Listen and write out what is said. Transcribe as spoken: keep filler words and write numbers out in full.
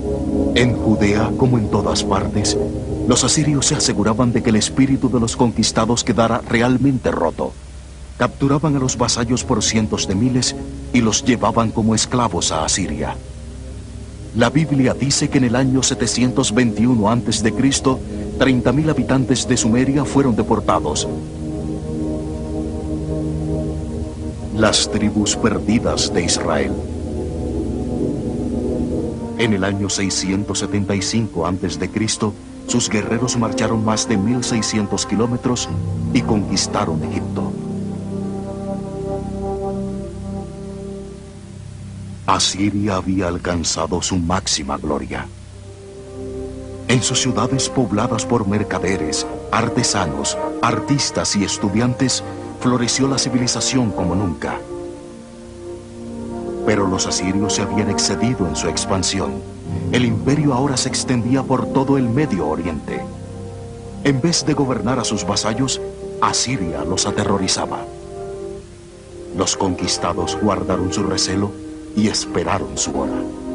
En Judea, como en todas partes, los asirios se aseguraban de que el espíritu de los conquistados quedara realmente roto. Capturaban a los vasallos por cientos de miles y los llevaban como esclavos a Asiria. La Biblia dice que en el año setecientos veintiuno antes de Cristo, treinta mil habitantes de Sumeria fueron deportados. Las tribus perdidas de Israel. En el año seiscientos setenta y cinco antes de Cristo, sus guerreros marcharon más de mil seiscientos kilómetros y conquistaron Egipto. Asiria había alcanzado su máxima gloria. En sus ciudades pobladas por mercaderes, artesanos, artistas y estudiantes, floreció la civilización como nunca. Pero los asirios se habían excedido en su expansión. El imperio ahora se extendía por todo el Medio Oriente. En vez de gobernar a sus vasallos, Asiria los aterrorizaba. Los conquistados guardaron su recelo y esperaron su hora.